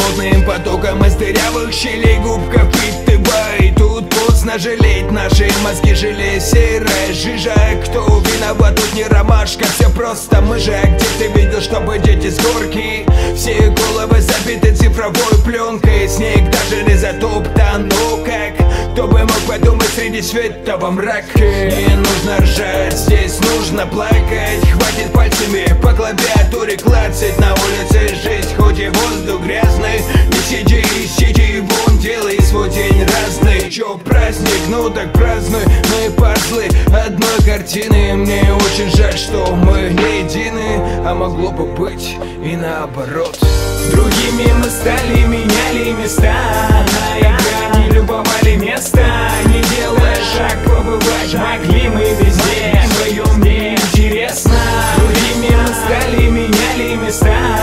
мутным потоком из дырявых щелей губка впитывай. Тут поздно жалеть, наши мозги жили серая жижа. Кто виноват, тут не ромашка, все просто мы же. Где ты видел, чтобы дети с горки? Все головы забиты цифровой пленкой, снег даже не затоптан. Ну как? Кто бы мог подумать среди света во мраке? Не нужно ржать, здесь нужно плакать. Хватит пальцами по клавиатуре клацать. На улице жизнь, хоть и воздух грязный. Не сиди, сиди вон, делай свой день разный. Чё праздник, ну так празднуй. Мы пазлы одной картины. Мне очень жаль, что мы не едины, а могло бы быть и наоборот. Другими мы стали, меняли места. На экране любовали место. Не делая шаг, побывать могли мы везде. Вдвоем мне интересно. Другими мы стали, меняли места.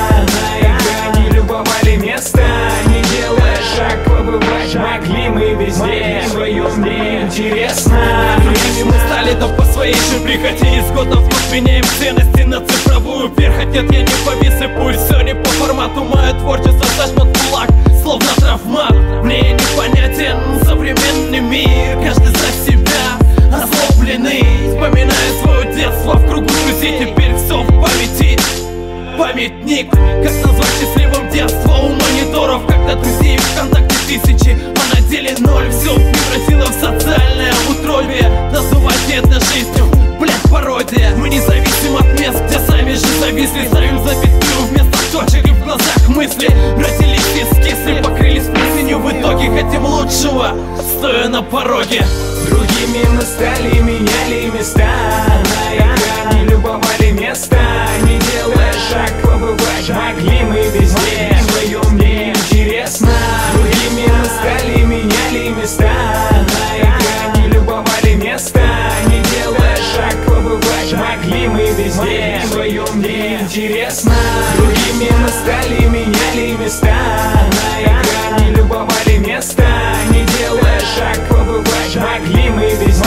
На экране любовали место. Не делая шаг, побывать могли мы везде. Вдвоем мне интересно. Другими мы стали, да по своей же прихоти. Из года в год меняем ценности на цифровую перхоть. Нет, я не повис и пусть все не по формату. Мое творчество зажмет в кулак, словно травмат. Мне непонятен современный мир. Каждый за себя озлобленный. Вспоминаю свое детство в кругу друзей. Теперь все в памяти. Памятник, как назвать счастливым детство у мониторов, когда друзей ВКонтакте тысячи, а на деле ноль. Все превратило в социальное утробие. Называть это жизнью, блять, пародия. Мы не зависим от мест, где сами же зависли. Ставим запятую вместо точек и в глазах мысли. Родились и скисли, покрылись плесенью. В итоге хотим лучшего, стоя на пороге. Другими мы стали, меняли места. На экране любовали место. Не делая шаг, побывать могли мы везде. Вдвоем мне интересно. Другими мы стали, меняли места. На экране любовали место. Не делая шаг, побывать могли мы везде. Вдвоем мне интересно. Другими мы стали, меняли места. На экране любовали место. Не делая шаг, побывать могли мы везде.